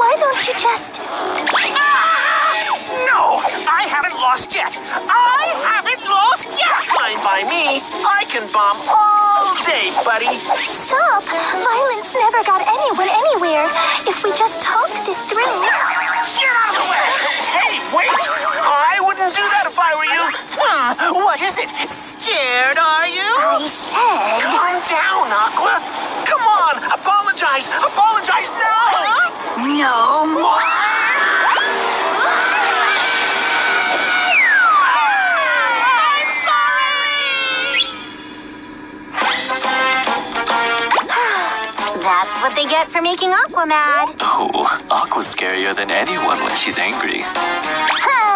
Why don't you just... No, I haven't lost yet. I haven't lost yet. Fine by me. I can bomb all day, buddy. Stop. Violence never got anyone anywhere. If we just talk this through... Get out of the way. Hey, wait. I wouldn't do that if I were you. What is it? Scared, are you? I said... Calm down, Aqua. Come on, apologize. Apologize now. No more. I'm sorry. That's what they get for making Aqua mad. Oh, Aqua's scarier than anyone when she's angry. Huh.